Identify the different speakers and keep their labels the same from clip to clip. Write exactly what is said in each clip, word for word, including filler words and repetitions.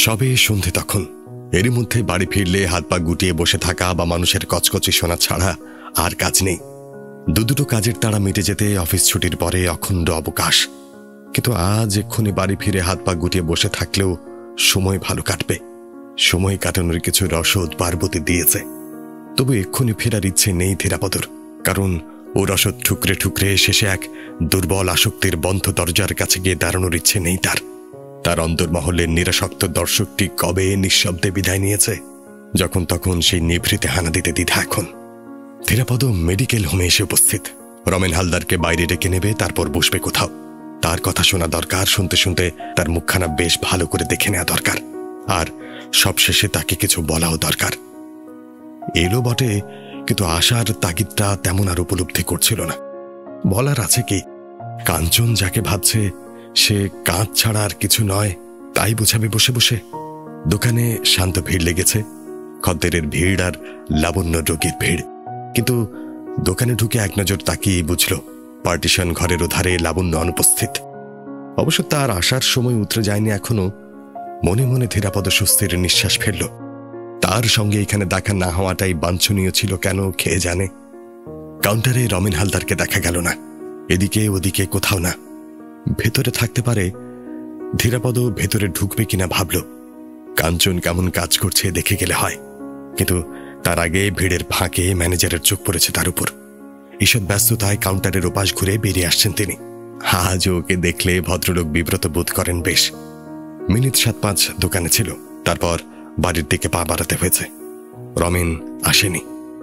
Speaker 1: সবে সন্ধে তখন। এরই মধ্যে বাড়ি ফিরলে হাত পা গুটিয়ে বসে থাকা বা মানুষের কচকচি শোনা ছাড়া আর কাজ নেই। দু দুটো কাজের তাড়া মিটে যেতে অফিস ছুটির পরে অখণ্ড অবকাশ। কিন্তু আজ এক্ষুনি বাড়ি ফিরে হাত পা গুটিয়ে বসে থাকলেও সময় ভালো কাটবে। সময় কাটানোর কিছু রসদ পার্বতী দিয়েছে। তবু এক্ষুনি ফেরার ইচ্ছে নেই ধীরাপদর, কারণ ও রসদ ঠুকরে ঠুকরে শেষে এক দুর্বল আসক্তির বন্ধ দরজার কাছে গিয়ে দাঁড়ানোর ইচ্ছে নেই তার। তার অন্তর্মহলের নিরাসক্ত দর্শকটি কবে নিঃশব্দে বিদায় নিয়েছে, যখন তখন সেই নিভৃতে হানা দিতে দ্বিধা এখন। ধীরাপদ মেডিকেল হোমে এসে উপস্থিত। রমেন হালদারকে বাইরে ডেকে নেবে, তারপর বসবে কোথাও। তার কথা শোনা দরকার, শুনতে শুনতে তার মুখখানা বেশ ভালো করে দেখে নেওয়া দরকার, আর সবশেষে তাকে কিছু বলাও দরকার। এলো বটে, কিন্তু আশার তাগিদটা তেমন আর উপলব্ধি করছিল না। বলার আছে কি, কাঞ্চন যাকে ভাবছে সে কাঁধ ছাড়া আর কিছু নয়, তাই বোঝাবে বসে বসে। দোকানে শান্ত ভিড় লেগেছে, খদ্দেরের ভিড় আর লাবণ্য রোগীর ভিড়। কিন্তু দোকানে ঢুকে এক নজর তাকিয়ে বুঝল পার্টিশন ঘরের ওধারে লাবণ্য অনুপস্থিত। অবশ্য তার আসার সময় উতরে যায়নি এখনো। মনে মনে ধীরাপদ স্বস্তির নিঃশ্বাস ফেলল। তার সঙ্গে এখানে দেখা না হওয়াটাই বাঞ্ছনীয় ছিল কেন খেয়ে জানে। কাউন্টারে রমেন হালদারকে দেখা গেল না, এদিকে ওদিকে কোথাও না। ভেতরে থাকতে পারে। ধীরাপদ ভেতরে ঢুকবে কিনা ভাবল। কাঞ্চন কেমন কাজ করছে দেখে গেলে হয়, কিন্তু তার আগে ভিড়ের ফাঁকে ম্যানেজারের চোখ পড়েছে তার উপর। ঈষৎ ব্যস্ততায় কাউন্টারের ওপাশ ঘুরে বেরিয়ে আসছেন তিনি। আজ ওকে দেখলে ভদ্রলোক বিব্রত বোধ করেন বেশ। মিনিট সাত পাঁচ দোকানে ছিল, তারপর বাড়ির দিকে পা বাড়াতে হয়েছে। রমেন আসেনি।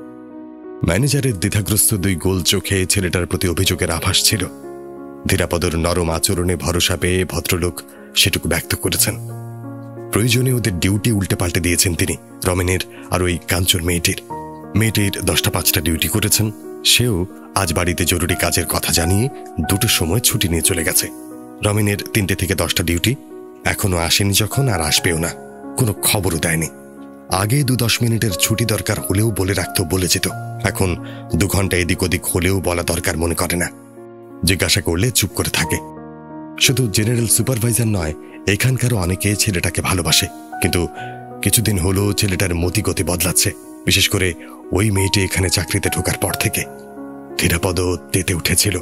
Speaker 1: ম্যানেজারের দ্বিধাগ্রস্ত দুই গোল চোখে ছেলেটার প্রতি অভিযোগের আভাস ছিল। ধীরাপদর নরম আচরণে ভরসা পেয়ে ভদ্রলোক সেটুকু ব্যক্ত করেছেন। প্রয়োজনে ওদের ডিউটি উল্টে পাল্টে দিয়েছেন তিনি, রমেনের আর ওই কাঞ্চন মেয়েটির। মেয়েটির দশটা পাঁচটা ডিউটি করেছেন। সেও আজ বাড়িতে জরুরি কাজের কথা জানিয়ে দুটোর সময় ছুটি নিয়ে চলে গেছে। রমেনের তিনটে থেকে দশটা ডিউটি, এখনো আসেনি যখন আর আসবেও না, কোনো খবরও দেয়নি। আগে দু দশ মিনিটের ছুটি দরকার হলেও বলে রাখতো, বলে যেত। এখন দু ঘন্টা এদিক ওদিক হলেও বলা দরকার মনে করে না। জিজ্ঞাসা করলে চুপ করে থাকে। শুধু জেনারেল সুপারভাইজার নয়, এখানকারও অনেকে ছেলেটাকে ভালোবাসে, কিন্তু কিছুদিন হলো ছেলেটার মতিগতি বদলাচ্ছে, বিশেষ করে ওই মেয়েটি এখানে চাকরিতে ঢোকার পর থেকে। ধীরাপদ তেতে উঠেছিল।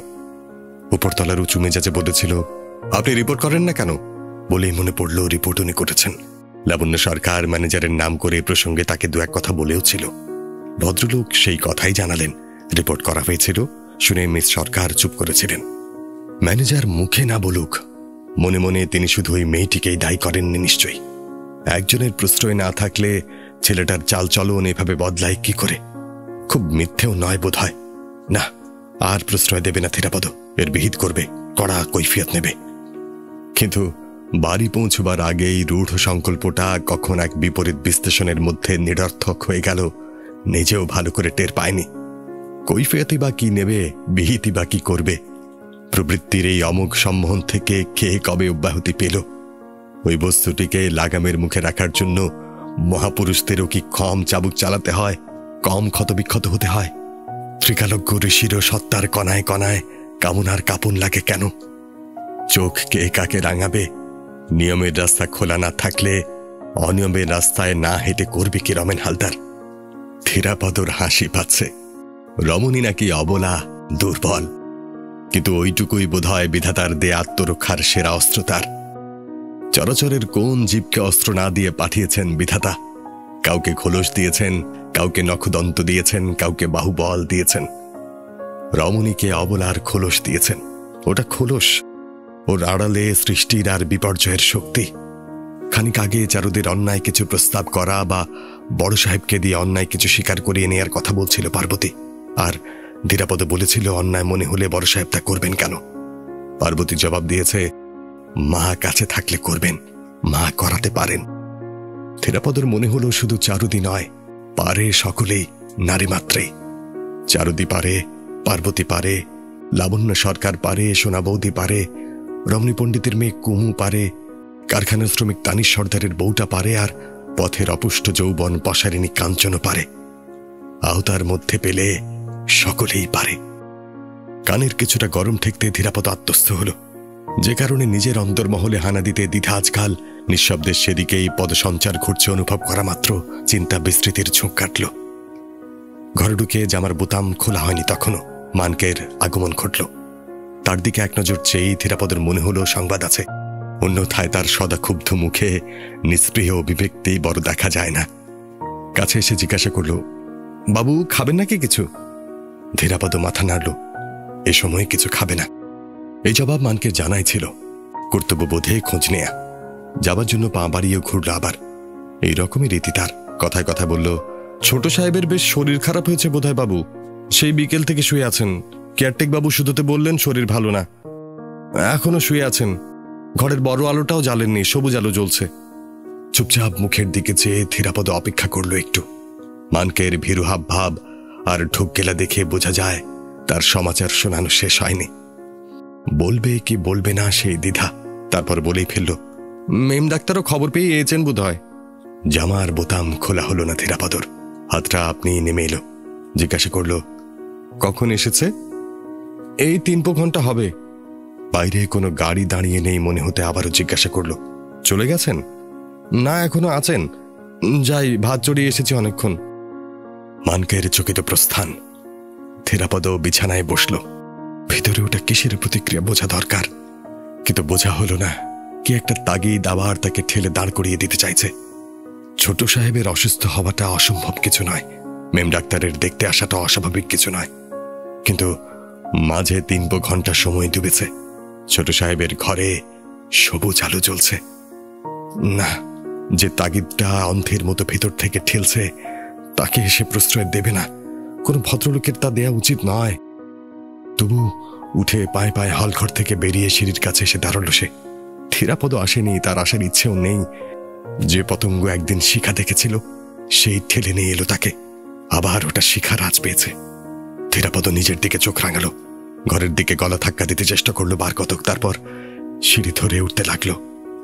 Speaker 1: উপরতলার উঁচু মেজাজে বলেছিল, আপনি রিপোর্ট করেন না কেন? বলেই মনে পড়ল রিপোর্ট উনি করেছেন। লাবণ্য সরকার ম্যানেজারের নাম করে প্রসঙ্গে তাকে দু এক কথা বলেও ছিল। ভদ্রলোক সেই কথাই জানালেন, রিপোর্ট করা হয়েছিল। শুনে মিস সরকার চুপ করেছিলেন। ম্যানেজার মুখে না বলুক, মনে মনে তিনি শুধু ওই মেয়েটিকেই দায়ী করেননি নিশ্চয়ই। একজনের প্রশ্রয় না থাকলে ছেলেটার চাল চলন এভাবে বদলায় কি করে? খুব মিথ্যেও নয় বোধ হয়। না, আর প্রশ্রয় দেবে না ধীরাপদ, এর বিহিত করবে, কড়া কৈফিয়ত নেবে। কিন্তু বাড়ি পৌঁছবার আগেই রূঢ় সংকল্পটা কখন এক বিপরীত বিশ্লেষণের মধ্যে নিরর্থক হয়ে গেল নিজেও ভালো করে টের পায়নি। কৈফিয়তই বা কি নেবে, বিহিতই বা কি করবে? প্রবৃত্তির এই অমোঘ সম্মোহন থেকে কে কবে অব্যাহতি পেল? ওই বস্তুটিকে লাগামের মুখে রাখার জন্য মহাপুরুষদেরও কি কম চাবুক চালাতে হয়, কম ক্ষতবিক্ষত হতে হয়? ত্রিকালজ্ঞ ঋষিরও সত্তার কণায় কণায় কামনার কাপুন লাগে কেন? চোখ কে কাকে রাঙাবে? নিয়মের রাস্তা খোলা না থাকলে অনিয়মের রাস্তায় না হেঁটে করবে কি রমেন হালদার? ধীরাপদর হাসি পাচ্ছে। রমণী নাকি অবলা, দুর্বল, কিন্তু ওইটুকুই বোধহয় বিধাতার দে আত্মরক্ষার সেরা অস্ত্র তার। চরাচরের কোন জীবকে অস্ত্র না দিয়ে পাঠিয়েছেন বিধাতা? কাউকে খোলস দিয়েছেন, কাউকে নখদন্ত দিয়েছেন, কাউকে বাহুবল দিয়েছেন। রমণীকে অবলার খোলস দিয়েছেন। ওটা খোলস, ওর আড়ালে সৃষ্টির আর বিপর্যয়ের শক্তি। খানিক আগে চারুদের অন্যায় কিছু প্রস্তাব করা বা বড় সাহেবকে দিয়ে অন্যায় কিছু স্বীকার করিয়ে নেয়ার কথা বলছিল পার্বতী, আর ধীরাপদ বলেছিল অন্যায় মনে হলে বড় সাহেব তা করবেন কেন? পার্বতী জবাব দিয়েছে, মা কাছে থাকলে করবেন, মা করাতে পারেন। ধীরাপদর মনে হলো শুধু চারুদি নয়, পারে সকলেই, নারী মাত্রেই। চারুদি পারে, পার্বতী পারে, লাবণ্য সরকার পারে, সোনা বৌদি পারে, রমণী পণ্ডিতের মেয়ে কুমু পারে, কারখানার শ্রমিক তানিশ সর্দারের বউটা পারে, আর পথের অপুষ্ট যৌবন পশারিনী কাঞ্চনও পারে। আওতার মধ্যে পেলে সকলেই পারে। কানের কিছুটা গরম ঠেকতে ধীরাপদ আত্মস্থ হল। যে কারণে নিজের অন্তর্মহলে হানা দিতে দ্বিধা আজকাল নিঃশব্দের সেদিকেই পদসঞ্চার ঘুরছে অনুভব করা মাত্র চিন্তা বিস্তৃতির ঝোঁক কাটল। ঘরে ঢুকে জামার বোতাম খোলা হয়নি তখনও মানকের আগমন ঘটল। তার দিকে এক নজর চেয়েই ধীরাপদের মনে হলো সংবাদ আছে, অন্যথায় তার সদাক্ষুব্ধ মুখে নিস্পৃহ অভিব্যক্তি বড় দেখা যায় না। কাছে এসে জিজ্ঞাসা করল, বাবু খাবেন নাকি কিছু? ধীরাপদ মাথা নাড়ল, এ সময় কিছু খাবে না। এই জবাব মানকে জানাই ছিল, কর্তব্যবোধে খোঁজ নেয়া। যাবার জন্য পা বাড়িয়ে ঘুরল আবার। এই রকমই রীতি তার। কথায় কথা বলল, ছোট সাহেবের বেশ শরীর খারাপ হয়েছে বোধহয় বাবু, সেই বিকেল থেকে শুয়ে আছেন। কেয়ারটেক বাবু শুধুতে বললেন শরীর ভালো না, এখনো শুয়ে আছেন। ঘরের বড় আলোটাও জ্বালেননি, সবুজ আলো জ্বলছে। চুপচাপ মুখের দিকে চেয়ে ধীরাপদ অপেক্ষা করল একটু। মানকের ভীরু হাব ভাব আর ঢুক গেলা দেখে বোঝা যায় তার সমাচার শোনানো শেষ হয়নি। বলবে কি বলবে না সেই দ্বিধা। তারপর বলেই ফেলল, মেম ডাক্তারও খবর পেয়ে এসেছেন বোধ হয়। জামার বোতাম খোলা হলো না ধীরাপদর। হাতটা আপনি নেমে এলো। জিজ্ঞাসা করল, কখন এসেছে? এই তিন পো ঘন্টা হবে। বাইরে কোনো গাড়ি দাঁড়িয়ে নেই মনে হতে আবারও জিজ্ঞাসা করল, চলে গেছেন? না, এখনো আছেন। যাই, ভাত চড়িয়ে এসেছি অনেকক্ষণ। মানকের চকিত প্রস্থান। ধীরাপদ বিছানায় বসল। ভিতরে ওটা কিসের প্রতিক্রিয়া বোঝা দরকার, কিন্তু বোঝা হলো না। কি একটা তাগিদ আবার তাকে ঠেলে দাঁড় করিয়ে দিতে চাইছে। ছোট সাহেবের অসুস্থ হওয়াটা অসম্ভব কিছু নয়, মেম ডাক্তারের দেখতে আসাটা অস্বাভাবিক কিছু নয়, কিন্তু মাঝে তিন ঘন্টা সময় ডুবেছে। ছোট সাহেবের ঘরে সবুজ আলো জ্বলছে না। যে তাগিদটা অন্ধের মতো ভেতর থেকে ঠেলছে তাকে এসে প্রশ্রয় দেবে না। কোনো ভদ্রলোকের তা দেয়া উচিত নয়। তবু উঠে পায়ে পায়ে হলঘর থেকে বেরিয়ে সিঁড়ির কাছে এসে দাঁড়ালো সে। ধীরাপদ আসেনি, তার আসার ইচ্ছেও নেই। যে পতঙ্গ একদিন শিখা দেখেছিল সেই ঠেলে নিয়ে এলো তাকে। আবার ওটা শিখার আজ পেয়েছে। ধীরাপদ নিজের দিকে চোখ রাঙালো। ঘরের দিকে গলা ধাক্কা দিতে চেষ্টা করলো বার কতক, তারপর সিঁড়ি ধরে উঠতে লাগলো।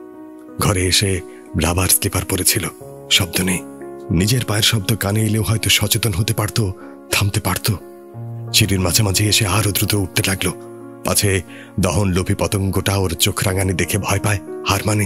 Speaker 1: ঘরে এসে রাবার স্লিপার পরেছিল, শব্দ নেই। নিজের পায়ের শব্দ কানে এলেও হয়তো সচেতন হতে পারত, থামতে পারত। সিঁড়ির মাঝামাঝি এসে আরো দ্রুত উঠতে লাগলো। পাছে দহন লোভী পতঙ্গটা ওর চোখ রাঙানি দেখে ভয় পায়, হার মানে।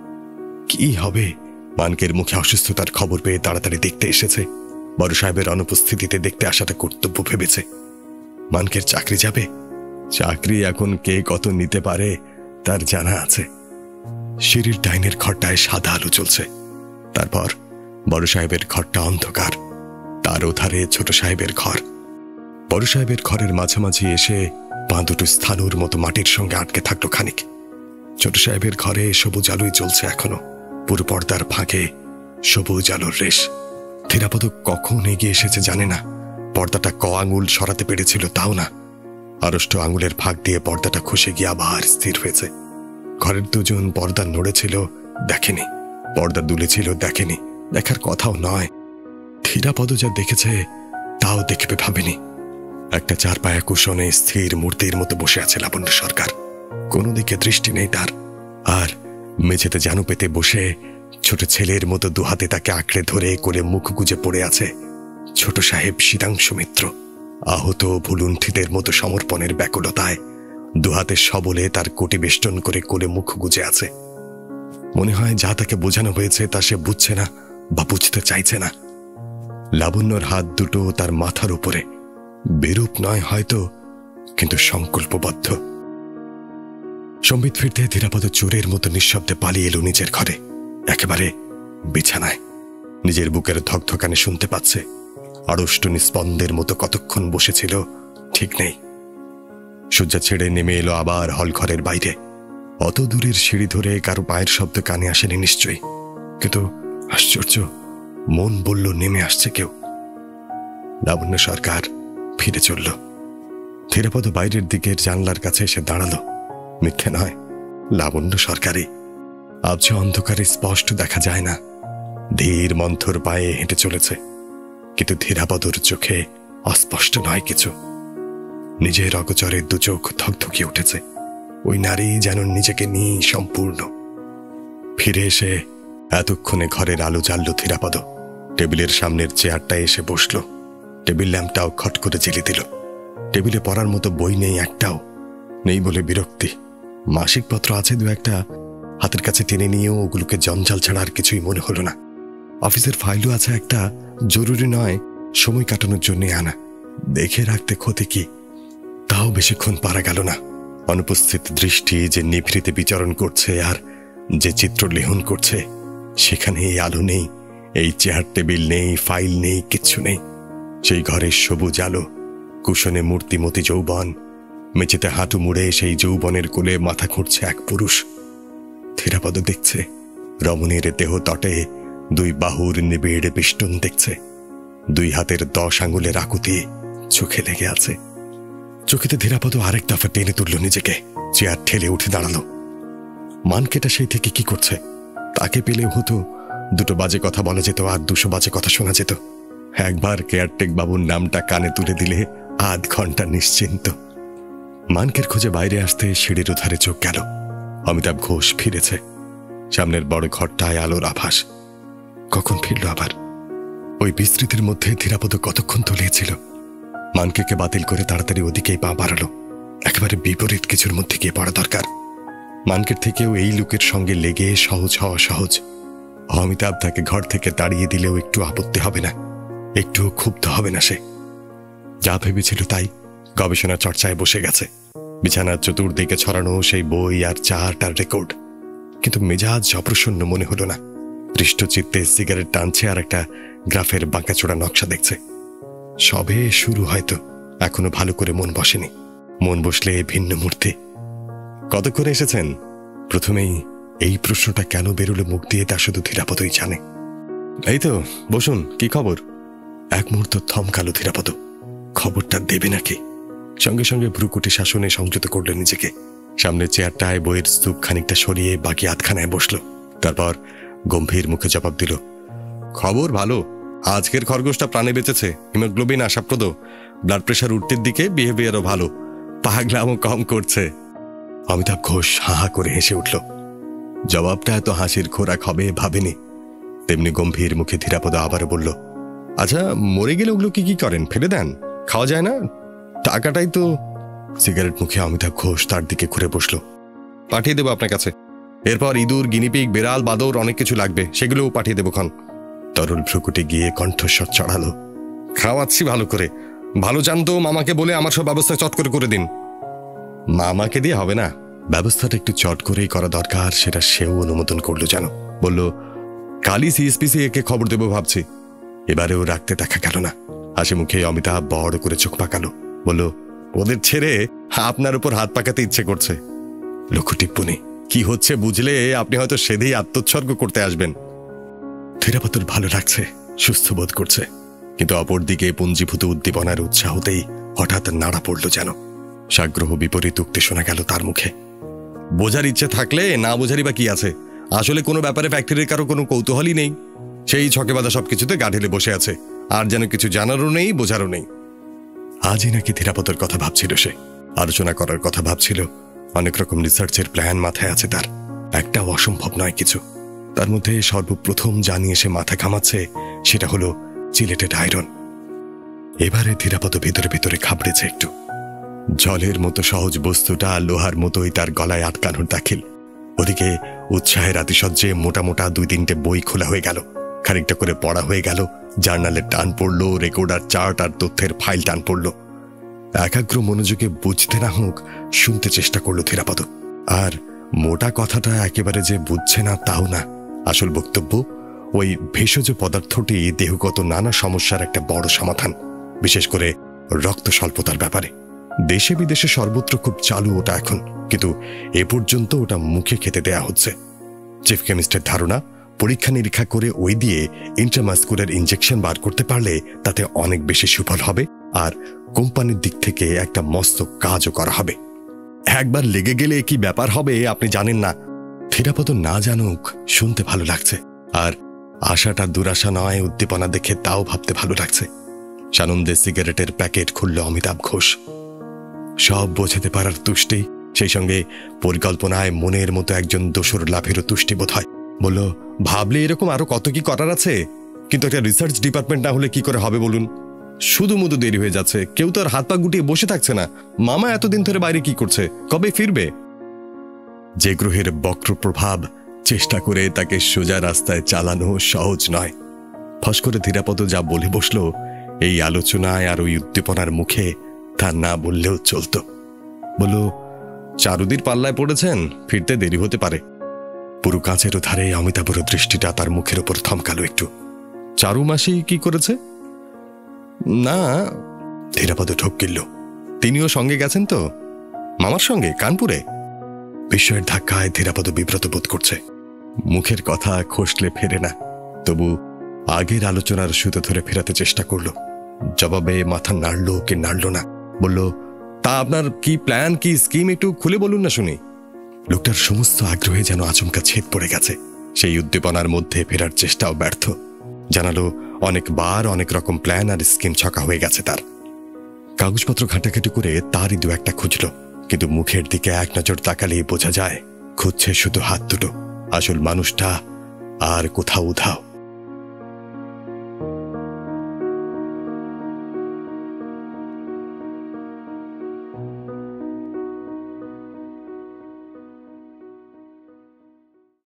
Speaker 1: কি হবে? মানকের মুখে অসুস্থতার খবর পেয়ে তাড়াতাড়ি দেখতে এসেছে। বড় সাহেবের অনুপস্থিতিতে দেখতে আসাটা কর্তব্য ভেবেছে। মানকের চাকরি যাবে। চাকরি এখন কে কত নিতে পারে তার জানা আছে। সিঁড়ির ডাইনের ঘরটায় সাদা আলো চলছে। তারপর বড় সাহেবের ঘরটা অন্ধকার, তার ওধারে ছোট সাহেবের ঘর। বড় সাহেবের ঘরের মাঝামাঝি এসে পা দুটো স্থানুর মতো মাটির সঙ্গে আটকে থাকলো খানিক। ছোট সাহেবের ঘরে সবুজ আলোই জ্বলছে এখনো, পুরো পর্দার ফাঁকে সবুজ আলোর রেশ। ধীরাপদ কখন এগিয়ে এসেছে জানে না। পর্দাটা ক আঙুল সরাতে পেরেছিল তাও না। আড়ষ্ট আঙুলের ফাঁক দিয়ে পর্দাটা খসে গিয়ে আবার স্থির হয়েছে। ঘরের দুজন পর্দা নড়েছিল, দেখেনি। পর্দা দুলেছিল, দেখেনি। দেখার কথাও নয়। ধীরাপদ যা দেখেছে তাও দেখবে ভাবেনি। একটা চার পায়া কুশনে স্থির মূর্তির মতো বসে আছে লাবণ্য সরকার। কোনো দিকে দৃষ্টি নেই তার। আর মেঝেতে জানু পেতে বসে ছোট ছেলের মতো দুহাতে তাকে আঁকড়ে ধরে কোলে মুখ গুজে পড়ে আছে ছোট সাহেব হিমাংশু মিত্র। আহত ভুলুণ্ঠিতের মতো সমর্পণের ব্যাকুলতায় দুহাতে সবলে তার কোটি বেষ্টন করে কোলে মুখ গুজে আছে। মনে হয় যা তাকে বোঝানো হয়েছে তা সে বুঝছে না বা বুঝতে চাইছে না। লাবণ্যর হাত দুটো তার মাথার উপরে, বেরূপ নয় হয়তো, কিন্তু সংকল্পবদ্ধ। সম্বিত ফিরতে ধীরাপদ চোরের মতো নিঃশব্দে পালিয়ে এলো নিজের ঘরে, একেবারে বিছানায়। নিজের বুকের ধকধকানে শুনতে পাচ্ছে। আড়ষ্ট নিস্পন্দের মতো কতক্ষণ বসেছিল ঠিক নেই। সজ্জা ছেড়ে নেমে এলো আবার হল ঘরের বাইরে। অত দূরের সিঁড়ি ধরে কারো পায়ের শব্দ কানে আসেনি নিশ্চয়ই, কিন্তু আশ্চর্য, মন বলল নেমে আসছে কেউ। লাবণ্য সরকার ফিরে চলল। ধীরাপদ বাইরের দিকের জানলার কাছে এসে দাঁড়ালো। মিথ্যে নয়, লাবণ্য সরকারই। আবছা অন্ধকারে স্পষ্ট দেখা যায় না। ধীর মন্থর পায়ে হেঁটে চলেছে, কিন্তু ধীরাপদর চোখে অস্পষ্ট নয় কিছু। নিজের অগোচরে দু চোখ ধকধকিয়ে উঠেছে। ওই নারী যেন নিজেকে নিয়ে সম্পূর্ণ। ফিরে এসে এতক্ষণে ঘরের আলো জ্বালল ধীরাপদ। টেবিলের সামনের চেয়ারটায় এসে বসল। টেবিল ল্যাম্পটাও খট করে জ্বেলে দিল। টেবিলে পড়ার মতো বই নেই একটাও। নেই বলে বিরক্তি, মাসিক পত্র আছে দু একটা, হাতের কাছে টেনে নিয়েও ওগুলোকে জঞ্জাল ছাড়া আর কিছুই মনে হলো না। অফিসের ফাইলও আছে একটা, জরুরি নয়, সময় কাটানোর জন্য আনা, দেখে রাখতে ক্ষতি কি? তাও বেশিক্ষণ পারা গেল না। অনুপস্থিত দৃষ্টি যে নিভৃতে বিচরণ করছে আর যে চিত্র লেহন করছে, সেখানে এই আলো নেই, এই চেয়ার টেবিল নেই, ফাইল নেই, কিচ্ছু নেই। সেই ঘরের সবুজ আলো, কুশনে মূর্তিমতি যৌবন, মেঝেতে হাঁটু মুড়ে সেই যৌবনের কোলে মাথা খুঁড়ছে এক পুরুষ। ধীরাপদ দেখছে রমণীর দেহ তটে দুই বাহুর নিবিড় বেষ্টন দেখছে, দুই হাতের দশ আঙুলের আকুতি চোখে লেগে আছে। চোখেতে ধীরাপদ আরেক দফা টেনে তুলল নিজেকে, চেয়ার ঠেলে উঠে দাঁড়ালো। মানকেটা সেই থেকে কি করছে? তাকে পেলেও হতো দুটো বাজে কথা বলা যেত আর দুশো বাজে কথা শোনা যেত। একবার কেয়ারটেক বাবুর নামটা কানে তুলে দিলে আধ ঘন্টা নিশ্চিন্ত। মানকের খোঁজে বাইরে আসতে সিঁড়ির ধারে চোখ গেল। অমিতাভ ঘোষ ফিরেছে। সামনের বড় ঘরটায় আলোর আভাস। কখন ফিরল আবার? ওই বিস্তৃতির মধ্যে ধীরাপদ কতক্ষণ তলিয়েছিল। মানকে বাতিল করে তাড়াতাড়ি ওদিকেই পা বাড়ালো। একেবারে বিপরীত কিছুর মধ্যে গিয়ে পড়া দরকার। মানকের থেকেও এই লোকের সঙ্গে লেগে সহজ হওয়া সহজ। অমিতাভ তাকে ঘর থেকে তাড়িয়ে দিলেও একটু আপত্তি হবে না, একটু ক্ষুব্ধ হবে না। সে যা ভেবেছিল তাই, গবেষণা চর্চায় বসে গেছে। বিছানার চতুর্দিকে ছড়ানো সেই বই আর চার্ট আর রেকর্ড। কিন্তু মেজাজ অপ্রসন্ন মনে হলো না। পৃষ্ঠচিত্তে সিগারেট টানছে আর একটা গ্রাফের বাঁকাচোড়া নকশা দেখছে। সবে শুরু, হয়তো এখনো ভালো করে মন বসেনি। মন বসলে ভিন্ন মূর্তি। কতক্ষণে এসেছেন? প্রথমেই এই প্রশ্নটা কেন বেরোলে মুখ দিয়ে তা শুধু ধীরাপদই জানে। এই তো বসুন, কি খবর? এক মুহূর্ত থমকালো ধীরাপদ। খবরটা দেবে নাকি? সঙ্গে সঙ্গে ভ্রুকুটি শাসনে সংযত করল নিজেকে। সামনে চেয়ারটায় বইয়ের স্তূপ খানিকটা সরিয়ে বাকি আধখানায় বসল। তারপর গম্ভীর মুখে জবাব দিল, খবর ভালো। আজকের খরগোশটা প্রাণে বেঁচেছে, হিমোগ্লোবিন আশাপ্রদ, ব্লাড প্রেশার উঠতির দিকে, বিহেভিয়ারও ভালো, পাগলামও কম করছে। অমিতাভ ঘোষ হা হা করে হেসে উঠল। জবাবটা এত হাসির খোরাক হবে ভাবেনি। তেমনি গম্ভীর মুখে ধীরাপদ আবারও বলল, আচ্ছা মরে গেলে ওগুলো কি কি করেন? ফেলে দেন? খাওয়া যায় না? টাকাটাই তো। সিগারেট মুখে অমিতাভ ঘোষ তার দিকে ঘুরে বসল। পাঠিয়ে দেবো আপনার কাছে। এরপর ইঁদুর, গিনিপিগ, বেড়াল, বাদর অনেক কিছু লাগবে, সেগুলোও পাঠিয়ে দেবো ক্ষণ। তরল ভ্রুকুটে গিয়ে কণ্ঠস্বর চড়ালো, খাওয়াচ্ছি ভালো করে। ভালো জানতো মামাকে বলে আমার সব ব্যবস্থা চট করে করে দিন। মামাকে দিয়ে হবে না, ব্যবস্থাটা একটু চট করেই করা দরকার, সেটা সেও অনুমোদন করলো যেন। বলল, কালই সিএসপিসি একে খবর দেবো ভাবছি। এবারেও রাখতে দেখা গেল না। হাসি মুখে অমিতাভ বড় করে চোখ পাকালো। বলল, ওদের ছেড়ে আপনার উপর হাত পাকাতে ইচ্ছে করছে। লক্ষ্য টিপ্পনি, কি হচ্ছে বুঝলে আপনি হয়তো সেধেই আত্মোৎসর্গ করতে আসবেন। ধীরাপদর ভালো লাগছে, সুস্থ বোধ করছে। কিন্তু অপরদিকে পুঞ্জীভূত উদ্দীপনার উৎসাহতেই হঠাৎ নাড়া পড়ল যেন। সাগ্রহ বিপরীত উক্তি শোনা গেল তার মুখে। বোঝার ইচ্ছে থাকলে না বোঝারই বা কি আছে? আসলে কোনো ব্যাপারে ফ্যাক্টরির কারো কোনো কৌতূহলই নেই। সেই ছকে বাঁধা সবকিছুতে গা ঢেলে বসে আছে, আর যেন কিছু জানারও নেই, বোঝারও নেই। আজই নাকি ধীরাপদর কথা ভাবছিল সে, আলোচনা করার কথা ভাবছিল। অনেক রকম রিসার্চের প্ল্যান মাথায় আছে তার, একটাও অসম্ভব নয় কিছু। তার মধ্যে সর্বপ্রথম জানিয়ে সে মাথা ঘামাচ্ছে সেটা হলো চিলেটেড আয়রন। এবারে ধীরাপদ ভেতরে ভেতরে ঘাবড়েছে একটু। জলের মতো সহজ বস্তুটা লোহার মতোই তার গলায় আটকানোর দাখিল। ওদিকে উৎসাহের আতিশয্যে মোটা মোটা দুই তিনটে বই খোলা হয়ে গেল, খানিকটা করে পড়া হয়ে গেল, জার্নালের টান পড়লো, রেকর্ড আর চার্ট আর তথ্যের ফাইল টান পড়লো। একাগ্র মনোযোগে বুঝতে না হোক শুনতে চেষ্টা করলো ধীরাপদ। আর মোটা কথাটা একেবারে যে বুঝছে না তাও না। আসল বক্তব্য, ওই ভেষজ পদার্থটি দেহগত নানা সমস্যার একটা বড় সমাধান, বিশেষ করে রক্ত স্বল্পতার ব্যাপারে। দেশে বিদেশে সর্বত্র খুব চালু ওটা এখন, কিন্তু এ পর্যন্ত ওটা মুখে খেতে দেয়া হচ্ছে। চিফ কেমিস্টের ধারণা, পরীক্ষা নিরীক্ষা করে ওই দিয়ে ইন্ট্রামাস্কুলার ইনজেকশন বার করতে পারলে তাতে অনেক বেশি সুফল হবে, আর কোম্পানির দিক থেকে একটা মস্ত কাজও করা হবে। একবার লেগে গেলে কি ব্যাপার হবে আপনি জানেন না। ধীরাপদ না জানুক শুনতে ভালো লাগছে, আর আশাটা দুরাশা নয়, উদ্দীপনা দেখে তাও ভাবতে ভালো লাগছে। সানন্দে সিগারেটের প্যাকেট খুলল অমিতাভ ঘোষ। সব বোঝাতে পারার তুষ্টি, সেই সঙ্গে পরিকল্পনায় মনের মতো একজন দোসর লাভেরও তুষ্টি বোধ হয়। বলল, ভাবলে এরকম আরো কত কি করার আছে, কিন্তু একটা রিসার্চ ডিপার্টমেন্ট না হলে কি করে হবে বলুন? শুধু মুধু দেরি হয়ে যাচ্ছে, কেউ তো আর হাত পা গুটিয়ে বসে থাকছে না। মামা এতদিন ধরে বাইরে কি করছে, কবে ফিরবে? যে গ্রহের বক্র প্রভাব চেষ্টা করে তাকে সোজা রাস্তায় চালানো সহজ নয়। ফস করে ধীরাপদ যা বলে বসল, এই আলোচনায় আর ওই উদ্দীপনার মুখে তা না বললেও চলত। বলল, চারুদির পাল্লায় পড়েছেন, ফিরতে দেরি হতে পারে। পুরো কাছের ধারে অমিতাভর দৃষ্টিটা তার মুখের উপর থমকালো একটু। চারু মাসি কি করেছে? না, ধীরাপদ ঠোক গিলল। তিনিও সঙ্গে গেছেন তো? মামার সঙ্গে কানপুরে? বিস্ময়ের ধাক্কায় ধীরাপদ বিব্রত বোধ করছে। মুখের কথা খসলে ফেরে না, তবু আগের আলোচনার সুতো ধরে ফেরাতে চেষ্টা করল। জবাবে মাথা নাড়ল কি নাড়ল না। বলল, তা আপনার কি প্ল্যান, কি স্কিম একটু খুলে বলুন না শুনি। লোকটার সমস্ত আগ্রহে যেন আচমকা ছেদ পড়ে গেছে। সেই উদ্দীপনার মধ্যে ফেরার চেষ্টাও ব্যর্থ। জানালো, অনেকবার অনেক রকম প্ল্যান আর স্কিম ছকা হয়ে গেছে তার। কাগজপত্র ঘাঁটাঘাঁটি করে তারই দু একটা খুঁজল, কিন্তু মুখের দিকে এক নজর তাকালেই বোঝা যায় খুঁজছে শুধু হাত দুটো। আসল মানুষটা আর কোথাও উধাও।